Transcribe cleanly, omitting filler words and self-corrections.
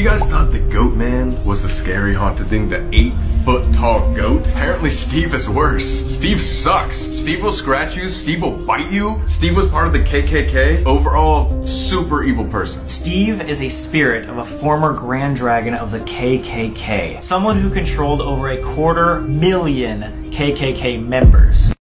you guys thought the Goat Man was the scary haunted thing, the 8-foot tall goat? Apparently Steve is worse. Steve sucks. Steve will scratch you. Steve will bite you. Steve was part of the KKK. Overall, super evil person. Steve is a spirit of a former Grand Dragon of the KKK. Someone who controlled over 250,000 KKK members.